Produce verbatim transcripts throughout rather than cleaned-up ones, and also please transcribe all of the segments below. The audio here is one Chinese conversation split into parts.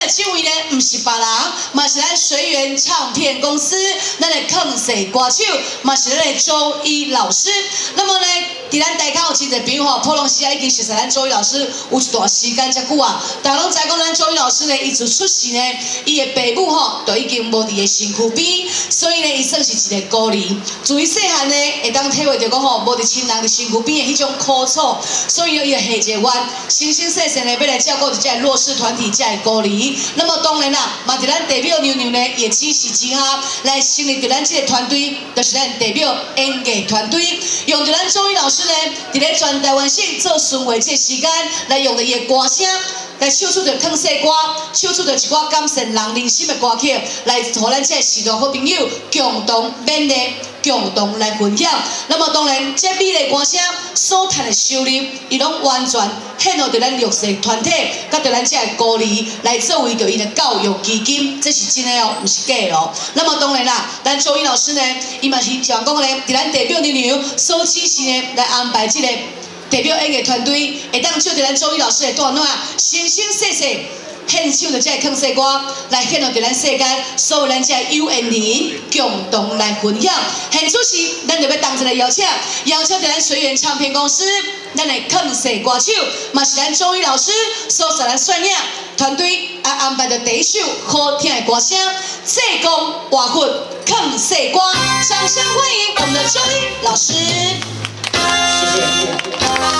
这位呢，不是别人，嘛是咱随缘唱片公司，咱的坑世歌手，嘛是咱的周一老师。那么呢，伫咱大家有真侪朋友吼，普隆时啊已经熟悉咱周一老师有一段时间遮久啊。大家拢知讲咱周一老师呢，伊自出世呢，伊的爸母吼，就已经无伫个身躯边，所以呢，伊算是一个孤儿。自伊细汉呢，会当体会到讲吼，无伫亲人的身躯边的迄种苦楚，所以呢，伊就下一个愿，生生世世呢，要来照顾遮个弱势团体，遮个孤儿。那么当然啦，嘛伫咱代表娘娘呢，也支持之下，来成立着咱这个团队，就是咱代表演艺团队，用着咱周一老师呢，伫咧全台湾省做巡回这时间，来用着伊的歌声。来唱出着汤世歌，唱出着一寡感善人人心的歌曲，来互咱这个时代好朋友共同勉励、共同来分享。那么当然，这美丽歌声所赚的收入，伊拢完全献予着咱弱势团体，甲着咱这个孤儿来作为着伊的教育基金，这是真的哦，毋是假的哦。那么当然啦，咱周英老师呢，伊嘛是想讲呢，伫咱代表娘娘所指示呢，来安排这个。代表演艺团队会当唱着咱周一老师的段落，生生世世献唱着这个康世歌，来献予着咱世间所有咱这有缘人共同来分享。现此时，咱就要同齐来邀请，邀请着咱随缘唱片公司，咱的康世歌手，嘛是咱周一老师所带来选影团队啊安排着第一首好听的歌声，济公活佛康世歌，掌声欢迎我们的周一老师。谢谢。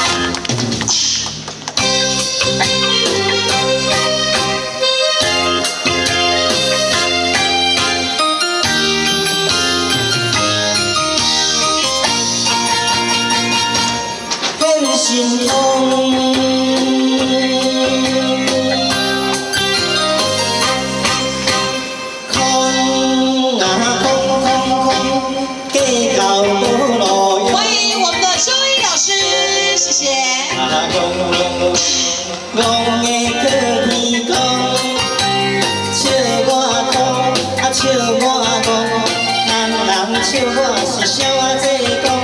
很心痛，空啊空空空，计较无路用。 欢迎我们的周一老师，谢谢。 啊公公，讲的去天公，笑我讲，啊笑我讲，人人笑我是笑我这讲。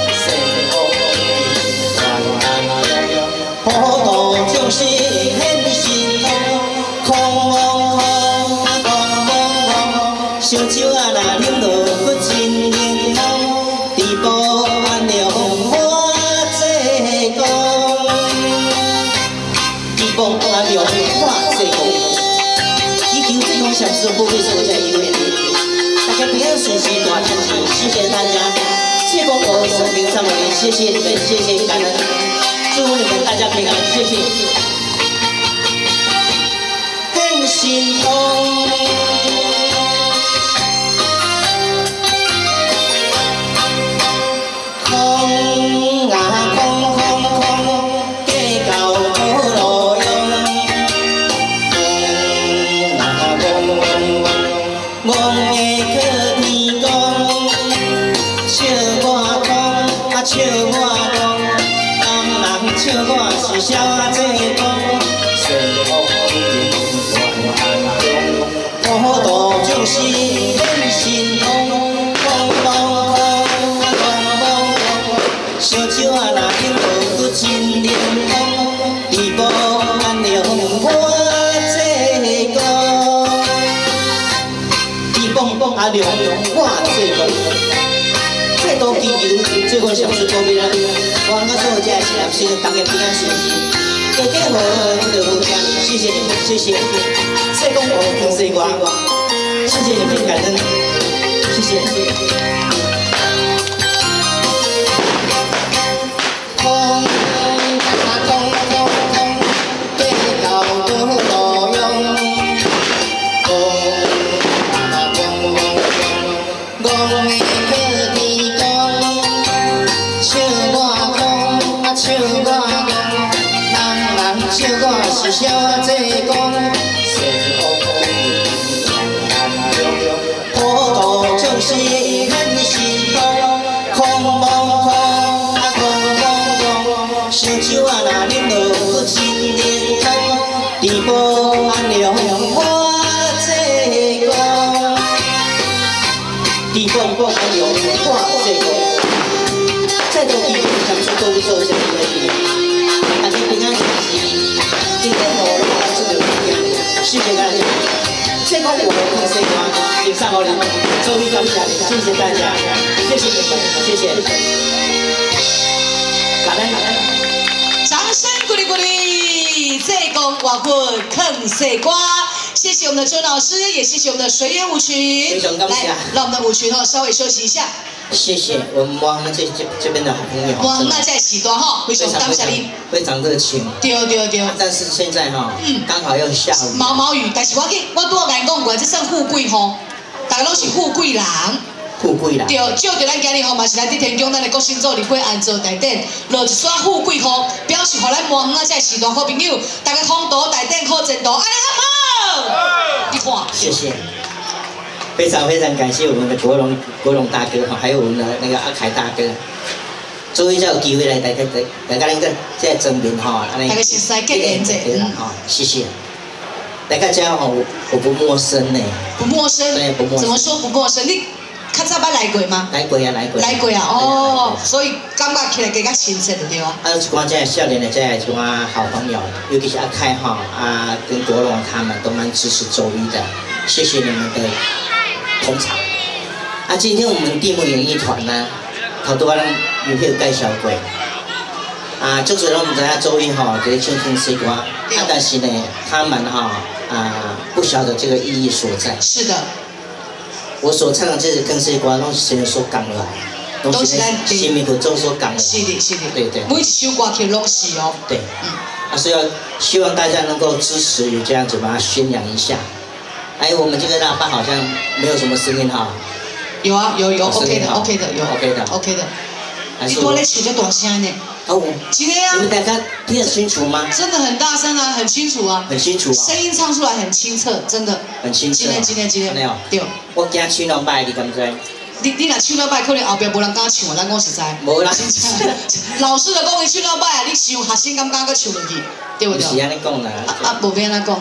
普渡众生很心痛，空空空空空空，烧酒啊若啉落去真灵通，地步安良我这讲，地步安良我这讲，祈求这种享受不会受在有缘人，大家平安顺心大团结，谢谢大家，谢公我生命上的谢谢你们，谢谢感恩。祝福你们大家平安，谢谢。很心痛，空啊空空空，计较无路用。空啊空空空，憨的去天公，笑我讲，啊笑我讲。笑我是笑这讲，善恶全安中，普渡众生很心痛，空空空空空空，烧酒啊若饮落去真灵通，地步安良我这讲，地步安良我这讲。再多祈求，最后上次高明啊！我甲所有遮是男生，大家平安顺心，家家好好，福德无疆。谢谢你们，谢谢。再讲我听谁歌？谢谢你们感恩，谢谢。空啊空空空，计较无路用。空啊空空空，憨的去天。笑我讲，笑我讲，人人笑我是笑我这讲，善恶分明，普渡众生很加油！这个我们这个也上好了，周一感谢谢谢大家，谢谢你们，谢谢。感恩感恩， 掌声鼓励鼓励，这个瓦棍坑西瓜。谢谢我们的周老师，也谢谢我们的水源舞群。 非常感谢。 来，让我们的舞群哦稍微休息一下。 谢谢我们我们这这这边的好朋友。 我们在喜多哈，非常感谢你， 非常热情。 对对对。 但是现在哈，嗯，刚好要下雨。毛毛雨，但是我去，我拄好甲你讲过，这算富贵吼，大家拢是富贵人。 富贵人。 对，照着咱今日吼嘛是来伫天宫咱的国星座立会安座内底，落一撮富贵雨，表示互咱满园啊这喜多好朋友，大家通道内底好前途，安尼好好。你看。 谢谢。非常非常感谢我们的国荣国荣大哥哈，还有我们的那个阿凯大哥，终于才有机会来大家大家那个在证明哈， 大家是在结缘者， 对啦哈，谢谢。大家家哈，我我不陌生呢。 不陌生。 对，不陌生。 怎么说不陌生？你较早捌来过吗？ 来过呀，来过。 来过啊，哦，所以感觉起来更加亲切的对吧？ 啊，一寡这少年的这一寡好朋友，尤其是阿凯哈啊，跟国荣他们都蛮支持周一的，谢谢你们的捧场。啊，今天我们地幕演艺团呢，好多人有票介绍过。啊，就是让我们知影周一哈，这唱唱西瓜，啊，但是呢，他们哈啊不晓得这个意义所在。 是的。 我所唱的这些更西瓜，拢是谁所讲来， 都是咱新民口中所讲的。 是的，是的。 对对。 每一首歌曲拢是哦。 对。嗯。啊，所以要希望大家能够支持，有这样子把它宣扬一下。哎，我们这个喇叭好像没有什么声音哈。 有啊，有有 ，OK 的 ，OK 的，有 OK 的 ，OK 的。你多咧唱这大声呢？ 哦， 今天啊。 你们大家听得清楚吗？ 真的很大声啊，很清楚啊。 很清楚啊。 声音唱出来很清澈，真的。 很清澈。 今天今天今天。对。 我惊唱两摆，你敢知？ 你你若唱两摆，可能后边无人敢唱啊，咱讲实在。 无啦。 老师就讲伊唱两摆啊，你想学生敢敢搁唱落去，对不对？ 是安尼讲啦。 啊啊，无免安尼讲。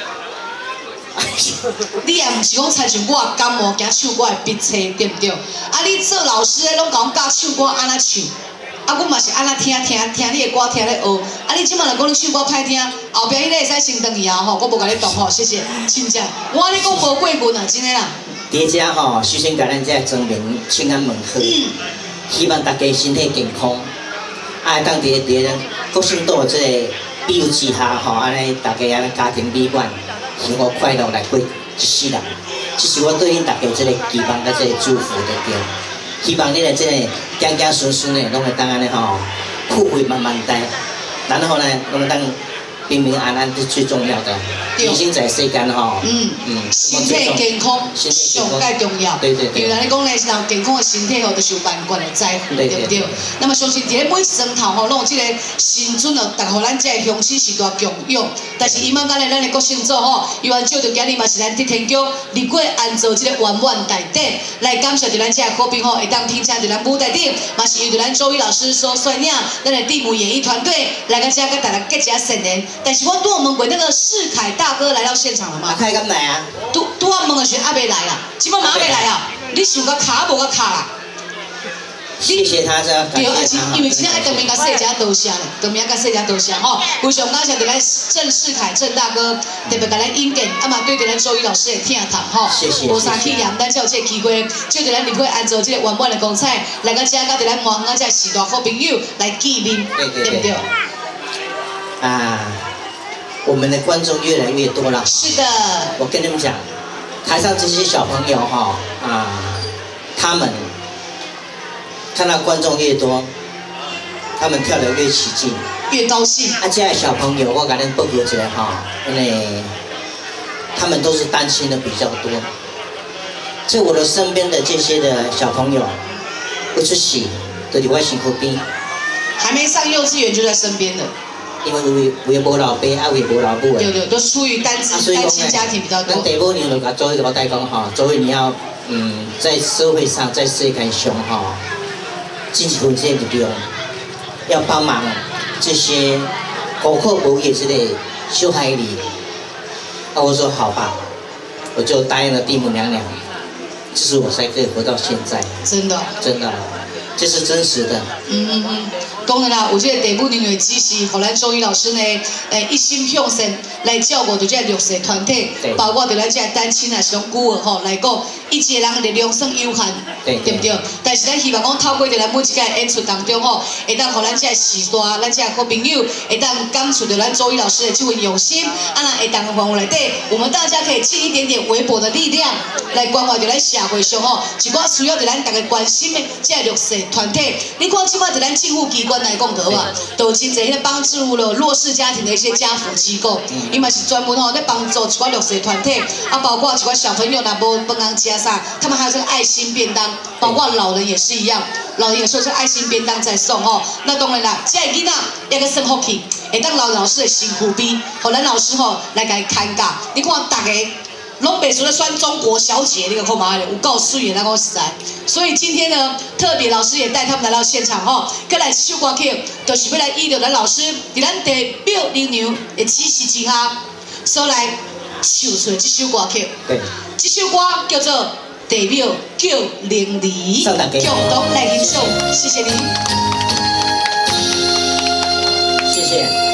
你也毋是讲亲像我感冒惊唱歌的笔册，对不对？啊，你做老师的拢甲我教唱歌安怎唱，啊，阮嘛是安怎听听听你的歌听咧学。啊，你即摆若讲你唱歌歹听，后壁迄个会使先转去啊吼，我无甲你动吼，谢谢，真正。我安尼讲无过分啊，真诶啦。伫遮吼，首先甲咱遮庄民请安问好，嗯、希望大家身体健康，啊，当伫伫咱国姓岛即个庇佑之下吼，安尼大家安尼家庭美满。幸福快乐来过一世人，这是我对恁大家这个期望甲这个祝福的对。希望恁的这个健健顺顺的，拢会当安尼吼，富贵满满带，然后呢，拢会当平平安安是最重要的。人生在世间吼，嗯嗯，身体健康上介重要。对对对。因为咱咧讲咧，是人健康的身体吼，就是万贯的财富，对不对？那么相信伫咧每一层头吼，拢有这个神尊哦，逐互咱这个乡亲是大供养。但是伊满咱咧，咱的国姓组吼，伊按照着今日嘛是咱伫天宫立过安做这个圆满大典，来感谢着咱这个好朋友会当听见着咱舞台顶，嘛是由着咱周一老师所率领咱的地母演艺团队来个遮跟大家结一下善缘。但是我拄我问过那个世凯大哥来到现场了吗？阿凯敢来啊？拄拄我问的时候还没来啦，即摆嘛还没来啊？你想个卡无个卡啦？谢谢他这。对，而且因为今天爱当面甲说一下多谢咧，当面甲说一下多谢吼。非常感谢着咱郑世凯郑大哥，特别甲咱引荐，啊嘛对着咱周一老师的听堂吼。谢谢。无啥气量，咱才有这个机会，就着咱立会安做这个圆满的光彩，来个遮甲着咱满园这时代好朋友来见面，对不对？啊。我们的观众越来越多了。是的。我跟你们讲，台上这些小朋友哈啊，他们看到观众越多，他们跳得越起劲，越高兴。啊，这些小朋友我跟恁报告一下哈，因为他们都是担心的比较多。在我的身边的这些的小朋友，不出席，都伫我身躯边。还没上幼稚园就在身边了。因为有有也无老爸，啊有也无老母的。对对，都是出于单亲单亲家庭比较多。咱第五年就甲周一老大讲哈，周一你要嗯在社会上在世界上哈，尽一份这个力量，要帮忙这些高考无业之类小孩里。啊，我说好吧，我就答应了地母娘娘，这是我才可以活到现在。真的。真的。这是真实的。嗯嗯嗯。 讲的啦，有这个地母娘娘的指示，互咱中医老师呢，诶一心向善来照顾着这弱势团体，包括着咱这单亲啊、是讲孤儿吼来讲，一个人的力量算有限，对不对？但是咱希望讲透过着咱每一个演出当中吼，会当互咱这时段、咱这好朋友会当感受着咱中医老师的这份用心，啊那会当范围内底，我们大家可以尽一点点微薄的力量来关怀着咱社会上吼一寡需要着咱大家关心的这弱势团体。你看即摆在咱政府机关来讲的话，都真侪咧帮助了弱势家庭的一些家扶机构，伊嘛是专门吼咧帮助一寡弱势团体，啊包括一寡小朋友若无饭通吃啥，他们还有这个爱心便当，包括老人也是一样，老人有时候是爱心便当在送吼。那当然啦，这个囡仔也个算福气，会当老老师的辛苦比，互咱老师吼来甲伊看教。你看大家。拢北除了选中国小姐那个看嘛，有够水的那个实在。所以今天呢，特别老师也带他们来到现场吼，过来这首歌曲，就是要来依着咱老师伫咱地表娘娘的指示之下，所来唱出的这首歌曲。 对， 这首歌叫做《地表叫灵梨》，共同来欣赏，谢谢您。 谢谢。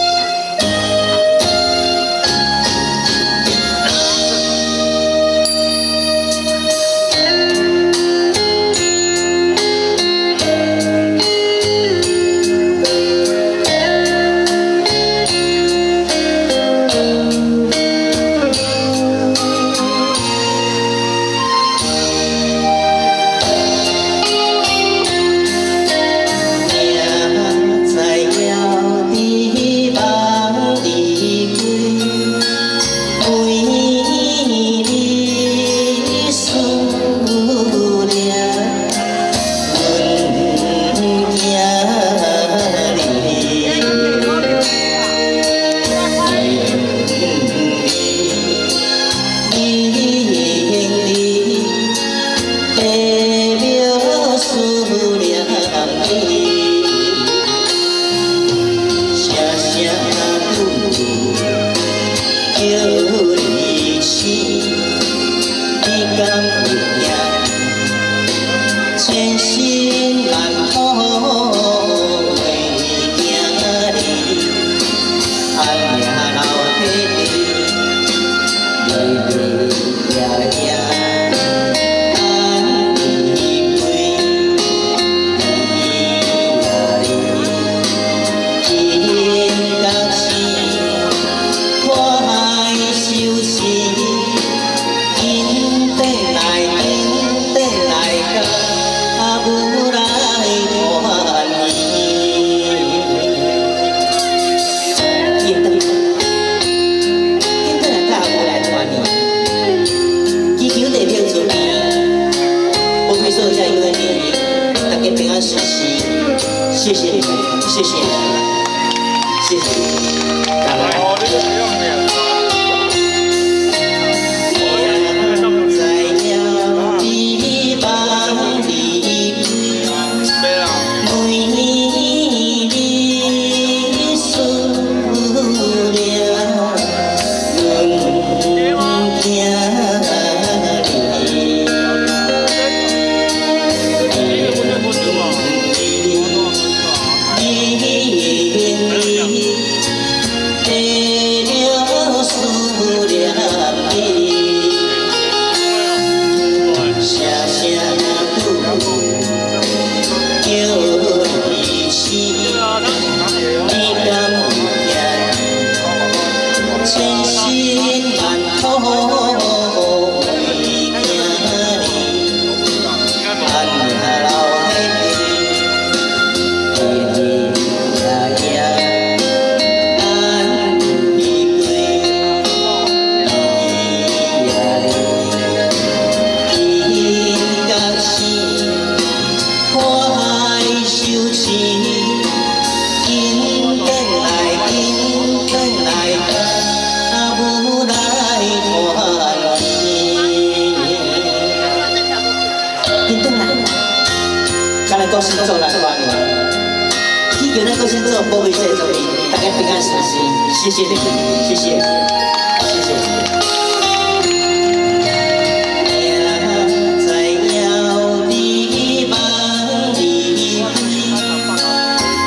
谢谢你们，谢谢，谢谢，感恩。高兴做来做完了，祈求咱高兴做保卫这作品，大家平安顺心，谢谢你们，谢谢，谢谢。 在遥的梦里，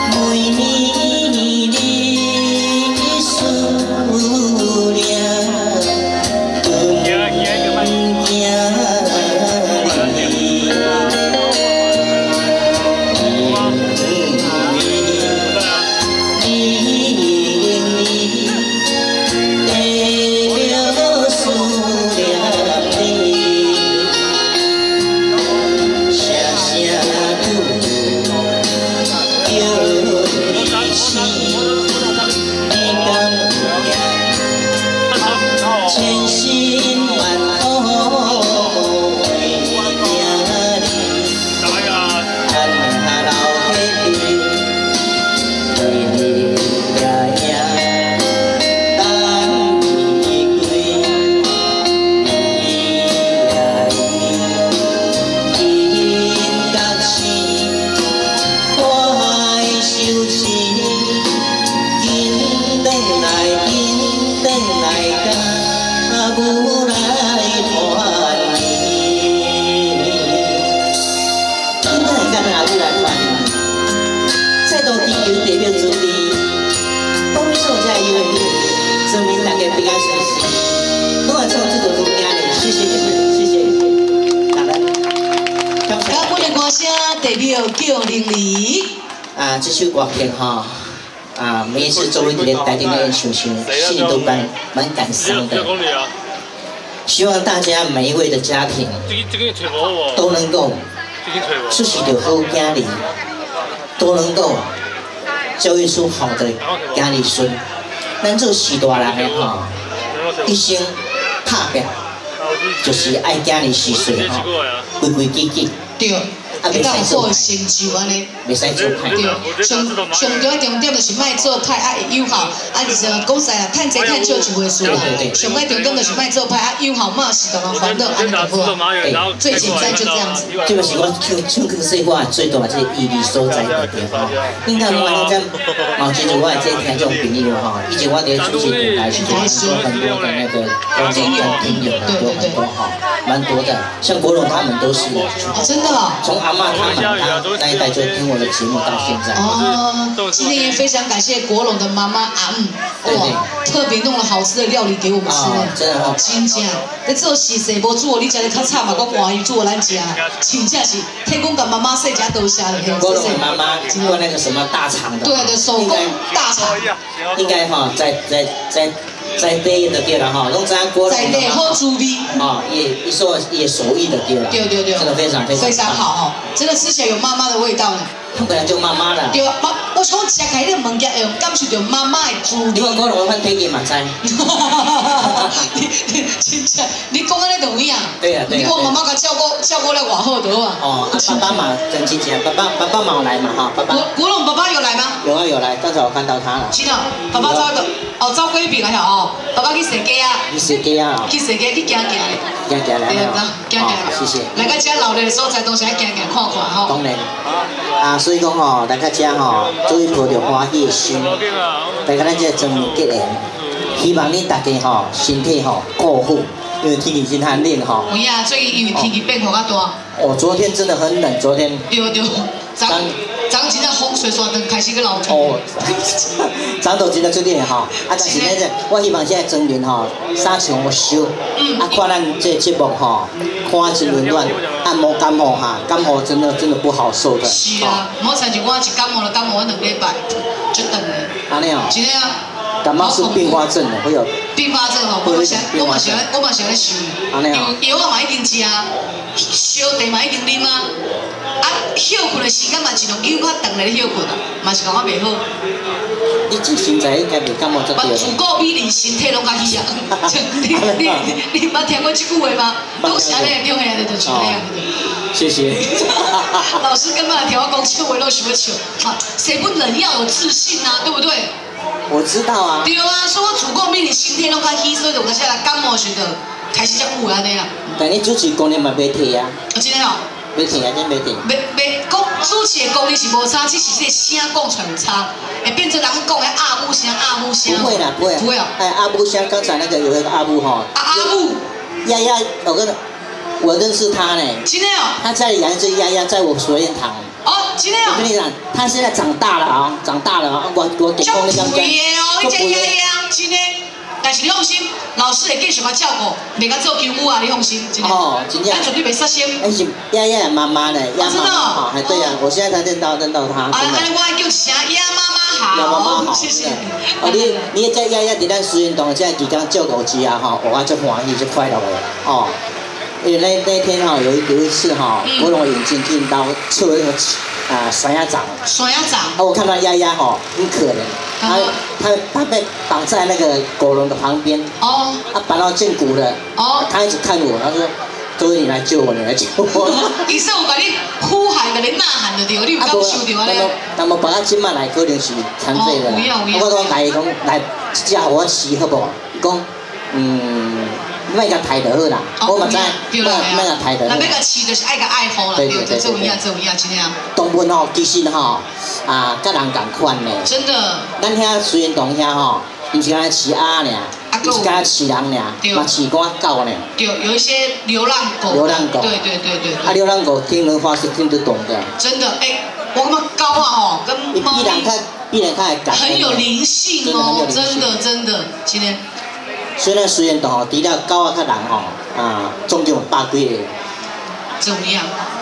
第六九零二。 啊，这首歌曲哈，啊，每一次周围的台顶的人唱唱，心里都蛮蛮感伤的。希望大家每一位的家庭都能够出席到好家里，都能够教育出好的家里孙。咱做士大人的哈，一生拍拼，就是爱家里事事哈，规规矩矩。 对。啊，袂当好的成就安尼， 袂使做歹。 对，上上重要重点就是莫做歹，啊会有效。啊，而且讲实啦，趁济趁少就袂输啦。上个重点就是莫做歹，啊有效嘛是同人欢乐，安尼就好。对，最简单就这样子。 这个是我唱唱歌说话最大这意义所在的地方。应该我讲咱毛记住我这听众朋友哈，以前我伫主持电台时候，很多很多的那个观众跟听友很多很多哈，蛮多的。像国荣他们都是。 哦，真的哦。 从阿嬷他们他那一代就听我的节目到现在。 哦，今天也非常感谢国龙的妈妈阿姆，哇，特别弄了好吃的料理给我们吃呢。 真的哦。 真正，你做事势无做，你食得较惨嘛，我欢喜做咱食，真正是天公甲妈妈说食多谢了。 国龙的妈妈做那个什么大厂的。 对对，手工大厂。 应该哈，在在在。在地的对了哈，弄这样锅在地好滋味啊，也也说也手艺的对了， 对对对， 真的非常非常非常好哦，真的吃起来有妈妈的味道呢。 他本来就妈妈的。 对啊，妈，我想吃开那物件，会感受到妈妈的滋味。 你看锅龙饭推荐嘛知。 你你真正，你讲安尼就有影。 对啊对啊。 你讲妈妈甲照顾照顾了偌好多啊。 哦，啊爸爸嘛真亲切，爸爸爸爸嘛有来嘛哈，爸爸。 国国龙爸爸有来吗？ 有啊有来，刚才我看到他了。 是的，爸爸走的，哦走几遍了哦，爸爸去踅街啊。 去踅街啊。 去踅街去行行嘞。 行行来。 对啊，行行。 谢谢。 来到遮老热的所在，都是爱行行看看吼。 当然。啊，所以讲吼，来到遮吼，做一抱着欢喜的心，大家咱这真结缘，希望你大家吼身体吼顾好，因为天气真寒冷吼。 有呀，最近因为天气变化较大。 哦，昨天真的很冷，昨天。 对对。昨昨真正风吹煞，就开始去流汗。 哦，昨都真的出点吼，啊，但是咧这，我希望现在整年吼，衫穿我少，啊，看咱这节目吼，看真温暖，按摩感冒哈，感冒真的真的不好受的。 是啊，莫像是我一感冒了，感冒我两礼拜，就等了。 安尼哦。 真的啊。 感冒是并发症的，会有。 并发症吼，我嘛是，我嘛是，我嘛是咧想，药药啊嘛已经食，烧茶嘛已经啉啊，啊休困的时间嘛尽量久较长来休困啊，嘛是感觉袂好。 你这现在应该袂感冒这对。 自古美人身体拢较虚啊，你你你捌听过这句话吗？都是安尼对嘿，对就是那样的。 谢谢。 老师根本来听我讲笑话都想要笑，啊，谁不人要有自信啊，对不对？ 我知道啊。 对啊，所以我自古美人身体拢较虚，所以就有些人感冒时就开始才有安尼啦。 但你主持功力嘛袂退啊？ 真的哦。 袂退啊，真袂退。 袂袂讲主持的功力是无差，只是这个声讲出来有差，会变成人讲的阿母声、阿母声。 不会啦，不会。 不会哦。 哎，阿母声，刚才那个有一个阿母哈。 阿阿母。 丫丫，我跟，我认识他呢。 真的哦。 他家里养一只丫丫，在我实验堂。 哦，真的哦。 我跟你讲，他现在长大了啊，长大了啊，我我给功力讲讲。 就肥的哦，一只丫丫，真的。但是你放心，老师会继续甲照顾，袂甲做舅母啊，你放心，真的。哦， 真正。 咱绝对袂失心。 而且丫丫的妈妈呢，丫妈妈，哎，对啊，我现在才认到认到她。 啊，安尼我爱叫一声丫妈妈好。 丫妈妈好， 谢谢。 哦，你你在丫丫伫咱实验堂现在即将照顾之啊，吼，我就欢喜就快乐的哦。因为那那天哈有有一次哈，我用眼镜听到出了那个啊甩鸭掌。 甩鸭掌。 啊，我看到丫丫哈很可怜，她她她被绑在那个狗笼的旁边。哦。她绑到胫骨了。哦。她一直看我，她说：“各位，你来救我，你来救我。” 意思有甲你呼喊，甲你呐喊就对，你有感受到安尼？ 那么把他今晚来可能是残废的啦。我讲来讲来，只好我洗好不好？伊讲嗯。莫甲抬就好啦，我嘛知，莫莫甲抬就好。 那要甲饲就是爱甲爱护啦，对对对，这有影，这有影，真的。 动物吼，其实吼啊，甲人共款呢。 真的。 咱遐虽然同遐吼，毋是干饲鸭尔，毋是干饲人尔，嘛饲寡狗呢。 对，有一些流浪狗。 流浪狗。 对对对对。 啊，流浪狗听人话是听得懂的。 真的，哎，我感觉狗啊吼，跟猫咪。 比人较比人较会感。 很有灵性哦，真的真的，今天。 虽然虽然吼，除了狗啊较人吼，啊，总共有百几个。 怎么样？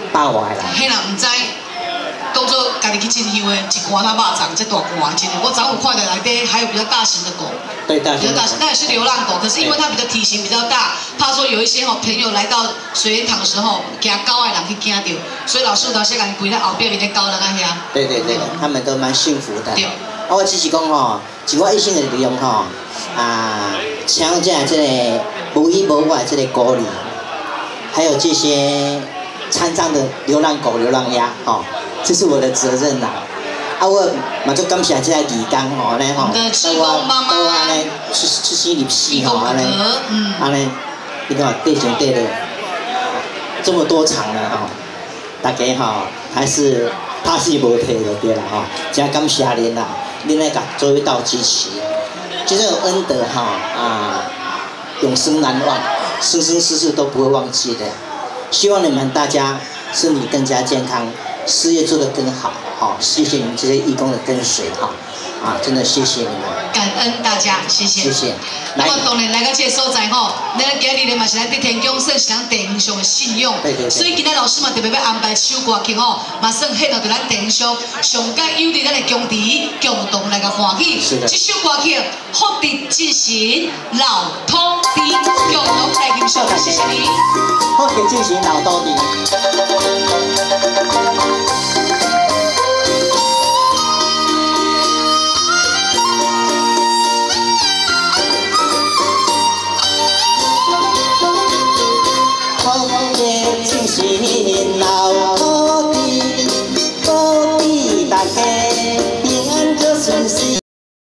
八外啦。 嘿啦，唔知。 当做家己去进修的，一罐它肉肠，这大罐真的。我早有看到内底还有比较大型的狗， 对，大型。 比较大型，那也是流浪狗，可是因为它比较体型比较大，怕说有一些哦朋友来到水源堂的时候，惊狗的人去惊到，所以老师有当时讲跪在后边面的狗人啊遐。 对对对，他们都蛮幸福的。 对。 啊，我只是讲吼，就我一生的利用吼，啊，像这这个无依无靠这个孤儿，还有这些残障的流浪狗、流浪鸭，吼。 这是我的责任啦，啊，我嘛就感谢这个义工吼，安尼吼， 对我对我安尼出出生入死吼，安尼， 嗯， 安尼，你看对前对了这么多场了吼，大家吼还是拍死无退就对啦吼，真感谢恁啦，恁来甲做一道支持，这种恩德哈啊，永生难忘，生生世世都不会忘记的。希望你们大家身体更加健康。 事业做得更好，好，谢谢你们这些义工的跟随，哈，啊，真的谢谢你们， 感恩大家，谢谢， 谢谢。 那么当然来到这个所在吼，咱今日呢嘛是咱伫天宫算是咱地方上的信用， 对对。 所以今日老师嘛特别要安排首歌曲吼，嘛算献到对咱地方上上界有利咱的公敌共同来个欢喜。 是的。 这首歌曲福地进行老土地共同来欣赏，谢谢你。 福地进行老土地。 进行老土地，土地大家。